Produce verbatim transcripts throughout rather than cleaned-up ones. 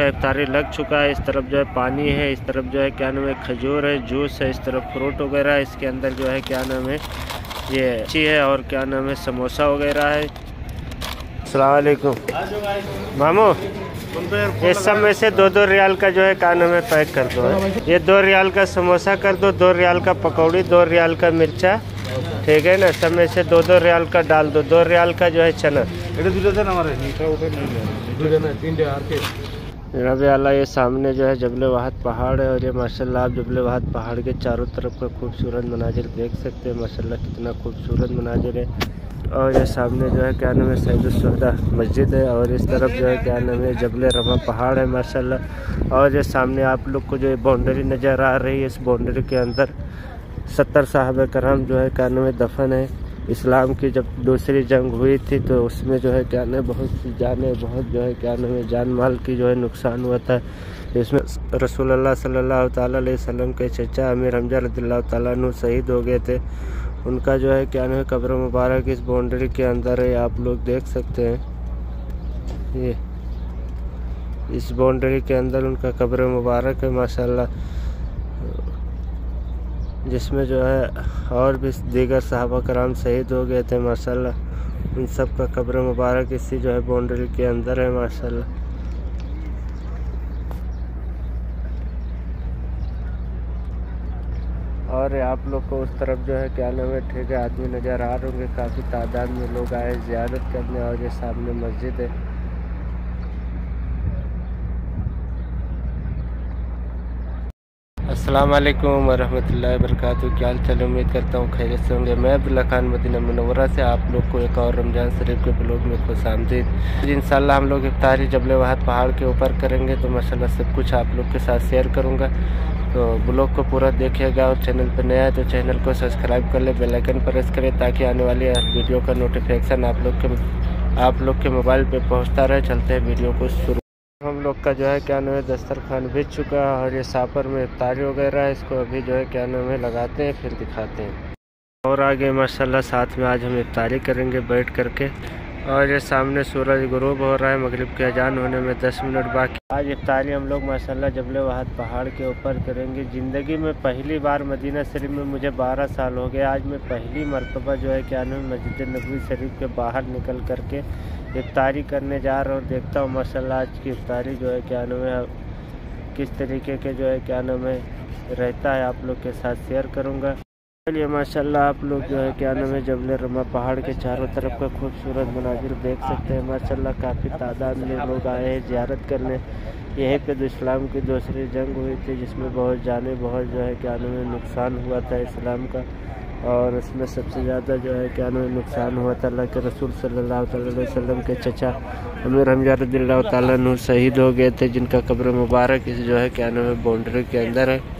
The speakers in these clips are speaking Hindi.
इफ्तारी लग चुका है। इस तरफ जो है पानी है, इस तरफ जो है क्या नाम है खजूर है, जूस है, इस तरफ फ्रूट वगैरह है। इसके अंदर जो है क्या नाम है ये अच्छी है और क्या नाम है समोसा वगैरह है। अस्सलाम वालेकुम मामू, ये सब में से दो दो रियाल का जो है क्या नाम है पैक कर दो है। ये दो रियाल का समोसा कर दो, दो रियाल का पकौड़ी, दो रियाल का मिर्चा, ठीक है ना। सब में से दो दो रियाल का डाल दो, दो रियाल का जो है चना। जनाब आला ये सामने जो है जबल वाहद पहाड़ है और ये माशाल्लाह आप जबल वाहद पहाड़ के चारों तरफ का खूबसूरत मनाजिर देख सकते हैं। माशाल्लाह कितना खूबसूरत मनाजिर है। और ये सामने जो है क्या नाम है सैयदुस्सुहदा मस्जिद है और इस तरफ जो है क्या नाम है जबल रमा पहाड़ है माशाल्लाह। और ये सामने आप लोग को जो बाउंड्री नज़र आ रही है, इस बाउंड्री के अंदर सत्तर साहबे कराम जो है क्या नाम है दफन है। इस्लाम की जब दूसरी जंग हुई थी तो उसमें जो है क्या नाम बहुत सी जाने बहुत जो है क्या नाम है जान माल की जो है नुकसान हुआ था। इसमें रसूलुल्लाह सल्लल्लाहु ताला अलैहि वसल्लम के चचा अमीर हमजा रज़ियल्लाहु ताला अन्हु शहीद हो गए थे। उनका जो है क्या नाम है कब्र मुबारक इस बाउंड्री के अंदर है, आप लोग देख सकते हैं। ये इस बाउंड्री के अंदर उनका कब्र मुबारक है माशाल्लाह, जिसमें जो है और भी दीगर सहाबा कराम शहीद हो गए थे माशाल्लाह। उन सब का कब्र मुबारक इसी जो है बाउंड्री के अंदर है माशाल्लाह। और आप लोग को उस तरफ जो है क्या नाम है ठीक है आदमी नज़र आ रहे होंगे, काफ़ी तादाद में लोग आए ज़ियारत करने। और ये सामने मस्जिद है। अस्सलाम वालेकुम वरहमतुल्लाहि वबरकातुहू। क्या हाल चाल, उम्मीद करता हूँ खैरियत से होंगे। मैं अब्दुल्ला खान मदीना मुनव्वरा से आप लोग को एक और रमज़ान शरीफ के ब्लॉग में खुशामदीद। इंशाल्लाह हम लोग इफ्तारी जबल वाहद पहाड़ के ऊपर करेंगे तो माशाल्लाह सब कुछ आप लोग के साथ शेयर करूँगा। तो ब्लॉग को पूरा देखिएगा और चैनल पर नया है तो चैनल को सब्सक्राइब कर ले, बेल आइकन प्रेस करें ताकि आने वाली वीडियो का नोटिफिकेशन आप लोग के आप लोग के मोबाइल पे पहुंचता रहे। चलते हैं वीडियो को शुरू। हम लोग का जो है क्या नाम है दस्तरखान बिछ चुका है और ये सापर में इफ्तारी वगैरह है, इसको अभी जो है क्या नाम है लगाते हैं फिर दिखाते हैं। और आगे माशाल्लाह साथ में आज हम इफ्तारी करेंगे बैठ करके। और ये सामने सूरज गुरूब हो रहा है, मगरिब के अजान होने में दस मिनट बाकी। आज इफ्तारी हम लोग माशाल्लाह जबल वाहद पहाड़ के ऊपर करेंगे। ज़िंदगी में पहली बार मदीना शरीफ में मुझे बारह साल हो गए, आज मैं पहली मरतबा जो है क्या नाम मस्जिद नबवी शरीफ के बाहर निकल करके इफ्तारी करने जा रहा हूँ। देखता हूँ माशाल्लाह आज की इफ्तारी जो है क्या नाम है किस तरीके के जो है क्या नाम है रहता है, आप लोग के साथ शेयर करूँगा। चलिए माशाल्लाह आप लोग जो है क्या नाम है जबल रमा पहाड़ के चारों तरफ का खूबसूरत मनाजिर देख सकते हैं माशाल्लाह। काफ़ी तादाद में लोग आए हैं ज़ियारत करने। यहीं पे तो इस्लाम की दूसरी जंग हुई थी जिसमें बहुत जाने बहुत जो है क्या नाम है नुकसान हुआ था इस्लाम का। और इसमें सबसे ज़्यादा जो है क्या नाम है नुकसान हुआ था अल्लाह के रसूल सल्लल्लाहु अलैहि वसल्लम के चचा अमीर हमजा रज़ियल्लाहु ताला अन्हु शहीद हो गए थे, जिनका कब्र मुबारक इस जो है क्या नाम है बाउंड्री के अंदर है।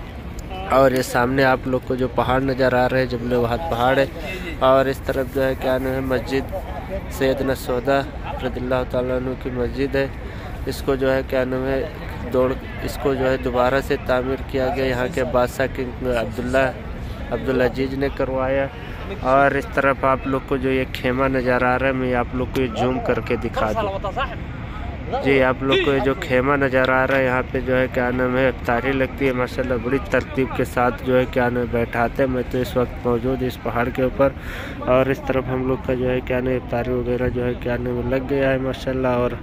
और ये सामने आप लोग को जो पहाड़ नज़र आ रहे हैं जबल वाहद पहाड़ है। और इस तरफ जो है क्या नाम है मस्जिद सैयदना सौदा रज़ियल्लाहु ताला अन्हु की मस्जिद है। इसको जो है क्या नाम है दौड़ इसको जो है दोबारा से तामीर किया गया, यहाँ के बादशाह किंग अब्दुल्ला अब्दुल अजीज ने करवाया। और इस तरफ आप लोग को जो ये खेमा नज़र आ रहा है मैं आप लोग को ये जूम करके दिखा दूँ। जी आप लोग को ये जो खेमा नज़र आ रहा है यहाँ पे जो है क्या नाम है इफ्तारी लगती है माशाल्लाह बड़ी तरतीब के साथ जो है क्या नाम बैठाते हैं। मैं तो इस वक्त मौजूद इस पहाड़ के ऊपर और इस तरफ हम लोग का जो है क्या नाम इफ्तारी वगैरह जो है क्या नाम लग गया है माशाल्लाह। और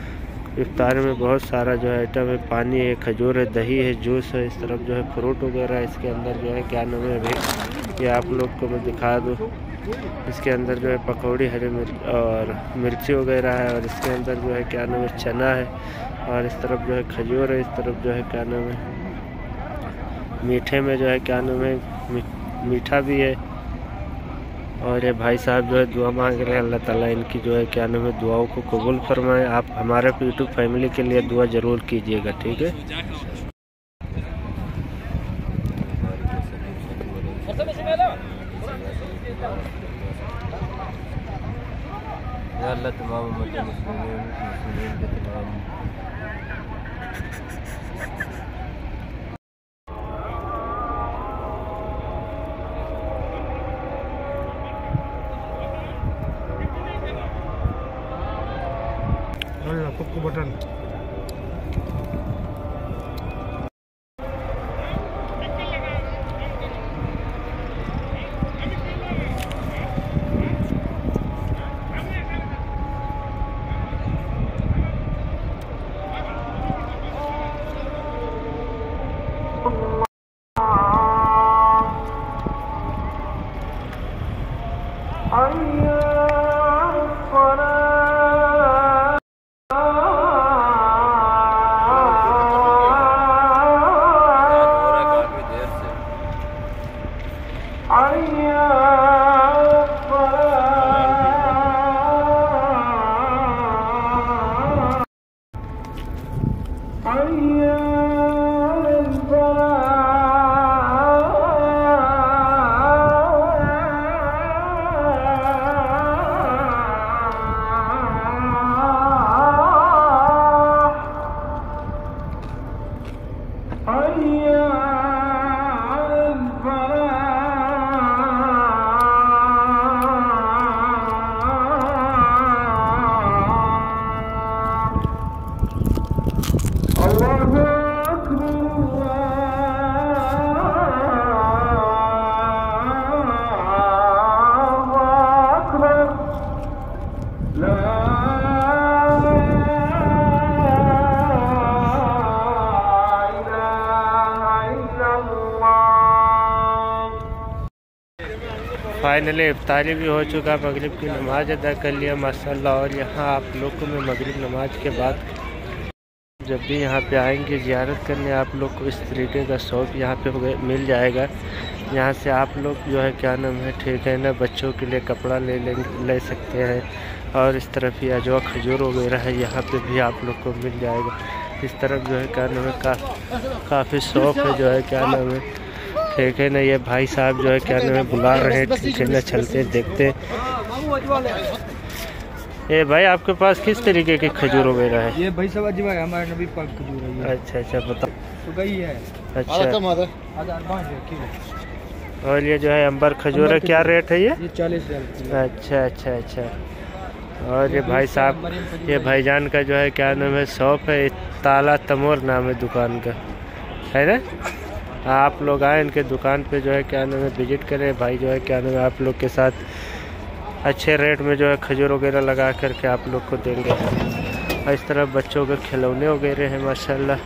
इफ्तार में बहुत सारा जो है आइटम है, पानी है, खजूर है, दही है, जूस है, इस तरफ जो है फ्रूट वगैरह है। इसके अंदर जो है क्या नाम है अभी ये आप लोग को मैं दिखा दूँ। इसके अंदर जो है पकौड़ी हरी मिर्च और मिर्ची वगैरह है और इसके अंदर जो है क्या नाम है चना है। और इस तरफ जो है खजूर है, इस तरफ जो है क्या नाम है मीठे में जो है क्या नाम है मीठा भी है। और ये भाई साहब जो है दुआ मांग रहे हैं, अल्लाह ताला इनकी जो है क्या नाम है दुआओं को कबूल फरमाए। आप हमारे यूट्यूब फैमिली के लिए दुआ ज़रूर कीजिएगा, ठीक है। अल्लाह तमाम मुस्लिमीन मुस्लिमीन के तमाम बटन फाइनली इफ्तारी भी हो चुका, मगरिब की नमाज़ अदा कर लिया माशाल्लाह। और यहाँ आप लोग को मैं मगरिब नमाज के बाद जब भी यहाँ पे आएंगे ज़ियारत करने, आप लोग को इस तरीके का शॉप यहाँ पे मिल जाएगा। यहाँ से आप लोग जो है क्या नाम है ठीक है ना, बच्चों के लिए कपड़ा ले ले ले सकते हैं। और इस तरफ ही अजवा खजूर वगैरह है, यहाँ पे भी आप लोग को मिल जाएगा। इस तरफ जो है क्या नाम है का, काफ़ी शॉप है जो है क्या नाम है ठीक है ना। ये भाई साहब जो है क्या नाम है बुला रहे हैं, ठीक है ना, चलते देखते। ये भाई आपके पास किस तरीके के खजूर वगैरह है? ये भाई साहब अजवा है, हमारे नबी पाक खजूर है। अच्छा अच्छा बताओ। तो गई है अच्छा। और ये जो है अंबर खजूर है, क्या रेट है ये? ये चालीस हजार। अच्छा अच्छा अच्छा। और ये भाई साहब, ये भाईजान का जो है क्या नाम है शॉप है, ताला तमोर नाम है दुकान का, है ना। आप लोग आए इनके दुकान पे जो है क्या नाम है विजिट करें। भाई जो है क्या नाम है आप लोग के साथ अच्छे रेट में जो है खजूर वगैरह लगा करके आप लोग को देंगे। और इस तरह बच्चों के खिलौने वगैरह हैं माशाल्लाह।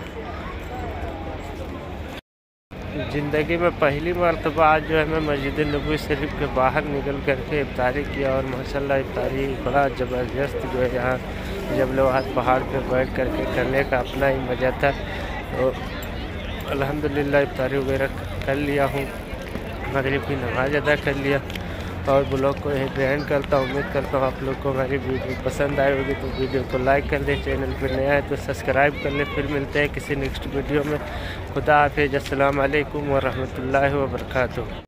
ज़िंदगी में पहली मरतबा आज जो है मैं मस्जिद नबवी शरीफ के बाहर निकल करके इफ्तारी किया। और माशाल्लाह इफ्तारी बड़ा ज़बरदस्त जो है यहाँ जबलवाहत पहाड़ पे बैठ करके करने का अपना ही मज़ा था। तो अल्हम्दुलिल्लाह इफ्तारी वगैरह कर लिया हूँ, मगरिब की नमाज अदा कर लिया। और ब्लॉग को यही एंड करता हूँ। उम्मीद करता हूँ आप लोग को हमारी वीडियो पसंद आई होगी, तो वीडियो को लाइक कर दें, चैनल पर नया है तो सब्सक्राइब कर लें। फिर मिलते हैं किसी नेक्स्ट वीडियो में। खुदा हाफिज़, अस्सलाम वालेकुम व रहमतुल्लाहि व बरकातुहू।